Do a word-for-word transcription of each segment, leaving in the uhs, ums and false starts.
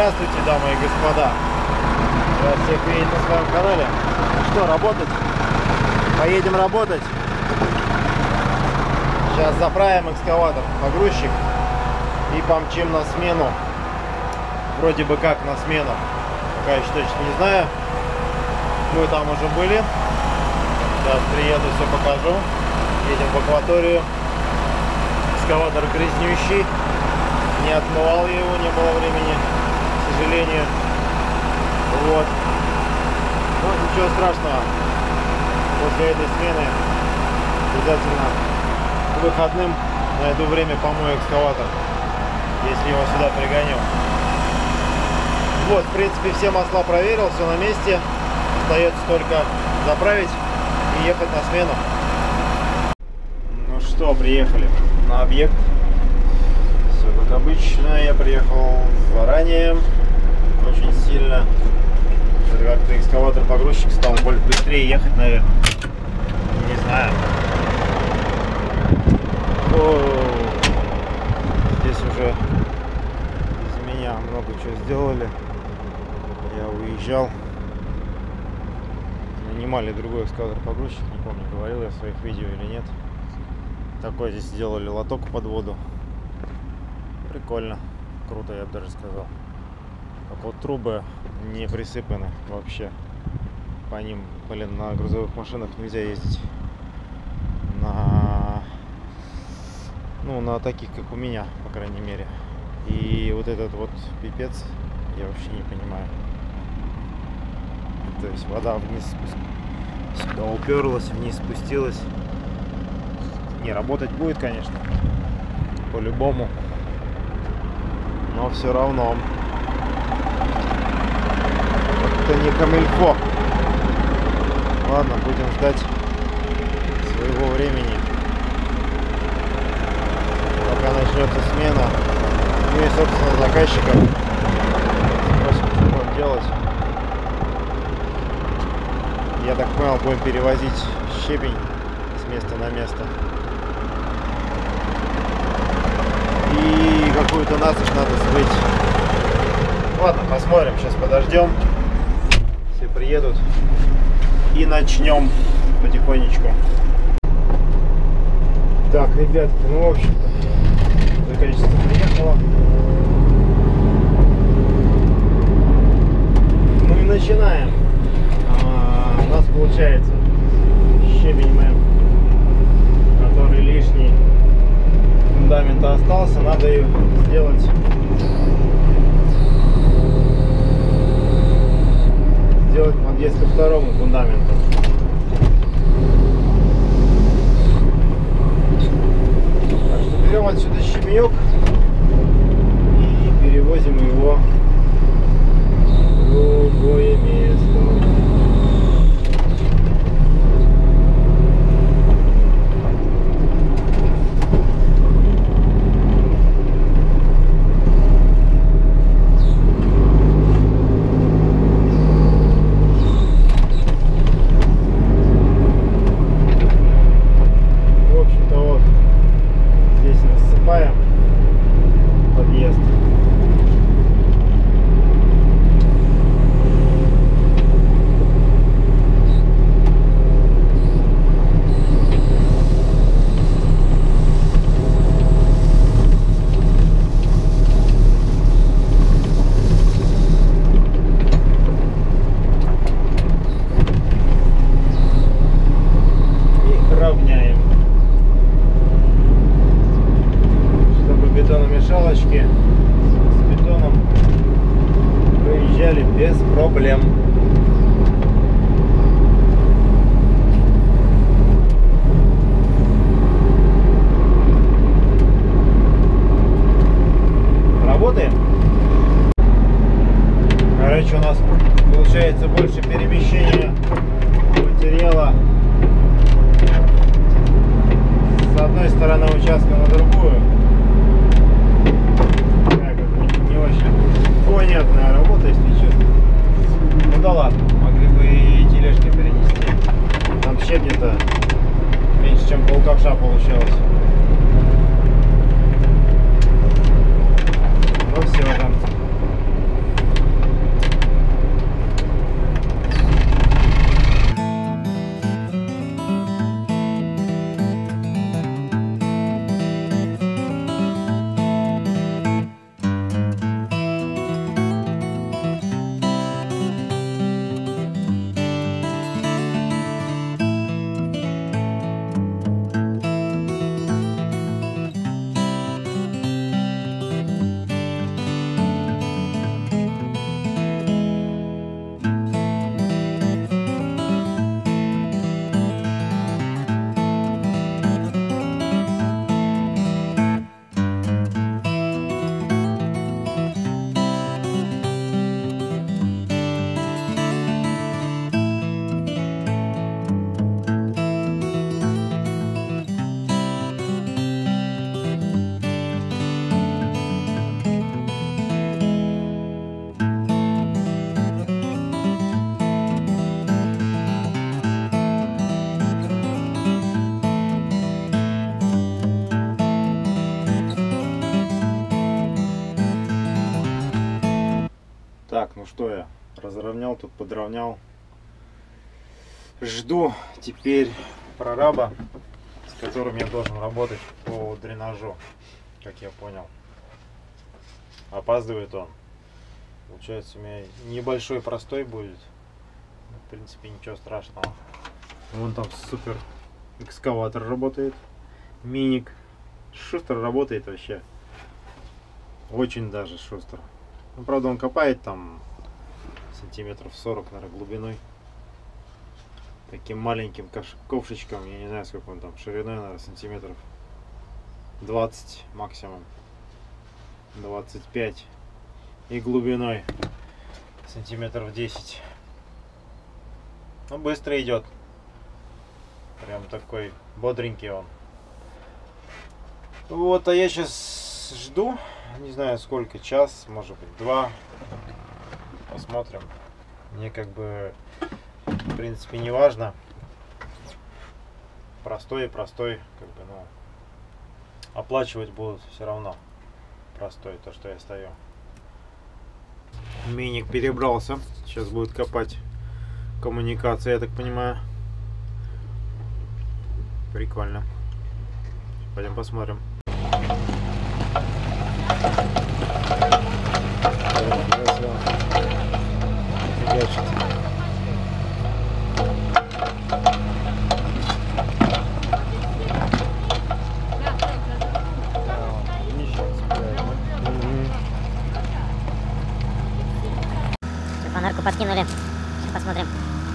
Здравствуйте, дамы и господа! Рад всех видеть на своем канале. Что, работать? Поедем работать. Сейчас заправим экскаватор, погрузчик и помчим на смену. Вроде бы как на смену. Пока еще точно не знаю. Мы там уже были. Сейчас приеду, все покажу. Едем в акваторию. Экскаватор грязнющий. Не отмывал я его, не было времени, к сожалению. Вот. Но ничего страшного. После этой смены обязательно к выходным найду время, помою экскаватор, если его сюда пригоню. Вот, в принципе, все масла проверил, все на месте. Остается только заправить и ехать на смену. Ну что, приехали на объект. Все как обычно. Я приехал заранее, очень сильно. Как-то экскаватор-погрузчик стал быстрее ехать, наверное. Не знаю. О, здесь уже из меня много чего сделали. Я уезжал. Нанимали другой экскаватор-погрузчик, не помню, говорил я в своих видео или нет. Такой здесь сделали лоток под воду. Прикольно, круто, я бы даже сказал. Так вот, трубы не присыпаны вообще. По ним, блин, на грузовых машинах нельзя ездить. На, ну, на таких, как у меня, по крайней мере. И вот этот вот пипец, я вообще не понимаю. То есть вода вниз спуск... сюда уперлась, вниз спустилась. Не, работать будет, конечно, по-любому. Но все равно это не камильфо. Ладно, будем ждать своего времени, пока начнется смена. Ну и, собственно, заказчиков спросим, что будем делать. Я так понял, будем перевозить щебень с места на место. И какую-то насыпь надо смыть. Ладно, посмотрим, сейчас подождем. Все приедут и начнем потихонечку. Так, ребятки, ну в общем-то, наконец-то приехала. Ну и начинаем. А, у нас получается щебень мы, который лишний, фундамента остался, надо ее сделать сделать подъезд ко второму фундаменту. Так что берем отсюда щебенек и перевозим его в другое место. Бетономешалочки с бетоном выезжали без проблем. Работаем. Короче, у нас получается больше перемещения материала с одной стороны участка на другую. Понятная работа, если честно. Ну да Так, ну что, я разровнял, тут подровнял. Жду теперь прораба, с которым я должен работать по дренажу, как я понял. Опаздывает он. Получается, у меня небольшой простой будет. В принципе, ничего страшного. Вон там супер экскаватор работает. Миник. Шустро работает вообще. Очень даже шустро. Ну, правда, он копает там сантиметров сорок, наверное, глубиной. Таким маленьким ковшечком. Я не знаю, сколько он там шириной, наверное, сантиметров двадцать максимум. двадцать пять. И глубиной сантиметров десять. Ну, быстро идет. Прям такой бодренький он. Вот, а я сейчас жду. Не знаю сколько, час, может быть два. Посмотрим. Мне как бы в принципе не важно. Простой и простой, как бы, ну, оплачивать будут все равно. Простой, то, что я стою. Миник перебрался. Сейчас будет копать коммуникации, я так понимаю. Прикольно. Пойдем посмотрим. Фонарку подкинули. Сейчас посмотрим.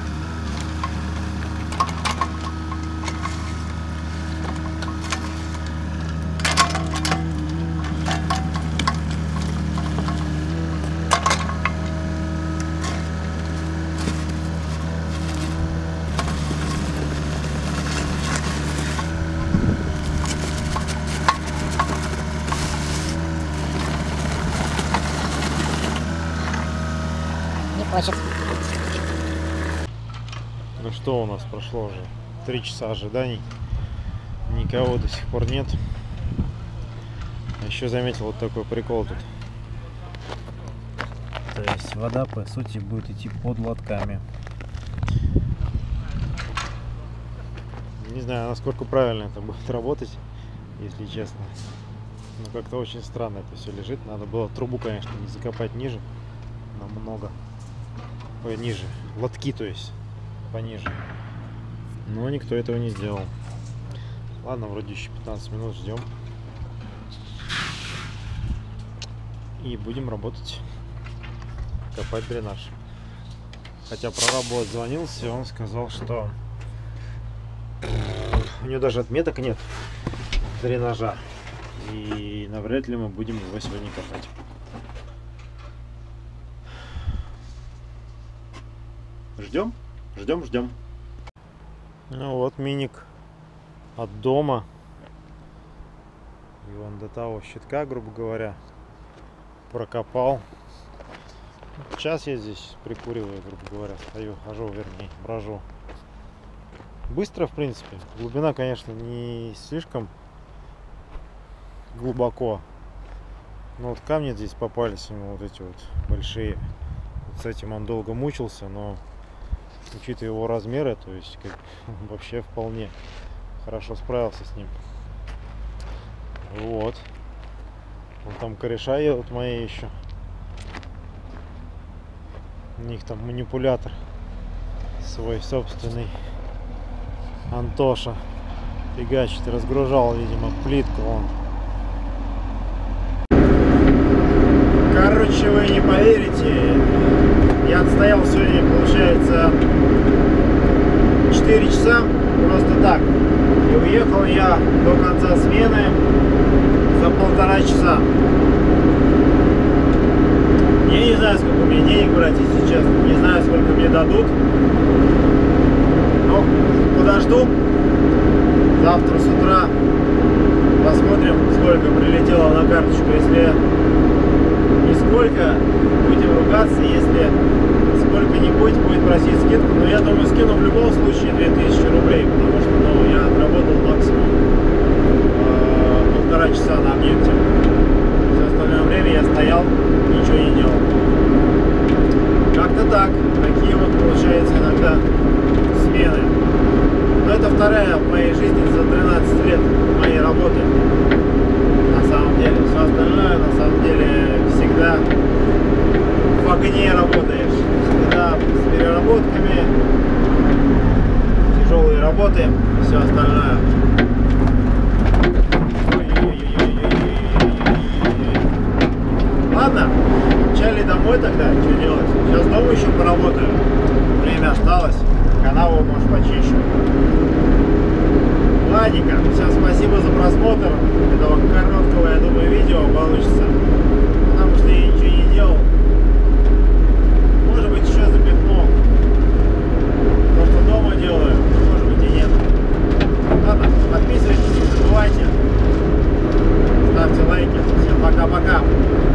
Хочет. Ну что, у нас прошло уже три часа ожиданий, никого до сих пор нет. Еще заметил вот такой прикол тут. То есть вода по сути будет идти под лотками. Не знаю, насколько правильно это будет работать, если честно. Но как-то очень странно это все лежит. Надо было трубу, конечно, не закопать ниже, намного. Ой, ниже. Лотки, то есть. Пониже. Но никто этого не сделал. Ладно, вроде еще пятнадцать минут ждем. И будем работать. Копать дренаж. Хотя прораб отзвонился, он сказал, что у него даже отметок нет дренажа. И навряд ли мы будем его сегодня копать. Ждем, ждем, ждем. Ну вот миник от дома. И он до того щитка, грубо говоря, прокопал. Сейчас я здесь прикуриваю, грубо говоря, стою, хожу, вернее, брожу. Быстро, в принципе. Глубина, конечно, не слишком глубоко. Но вот камни здесь попались ему, вот эти вот большие. Вот с этим он долго мучился, но учитывая его размеры, то есть как, вообще вполне хорошо справился с ним. Вот. Вон там кореша едут мои еще. У них там манипулятор свой собственный. Антоша фигачит, разгружал, видимо, плитку он. Короче, вы не поверите, я отстоял сегодня, получается, четыре часа просто так. И уехал я до конца смены за полтора часа. Я не знаю, сколько у меня денег брать, если честно. Не знаю, сколько мне дадут. Но подожду. Завтра с утра посмотрим, сколько прилетело на карточку. Если нисколько, будем ругаться. Если сколько-нибудь, будет просить скидку. Но я думаю, скину в любом случае две тысячи рублей. Потому что ну, я отработал максимум э, полтора часа на объекте. Все остальное время я стоял, ничего не делал. вот так. Такие вот получается иногда смены. Но это вторая в моей жизни за тринадцать лет моей работы. На самом деле. Все остальное на самом деле всегда в огне работаешь. Всегда с переработками, тяжелые работы, все остальное. Ладно, мчали домой тогда, что делать? Сейчас дома еще поработаю. Время осталось, канаву, может, почищу. Ладненько, всем спасибо за просмотр этого короткого, я думаю, видео.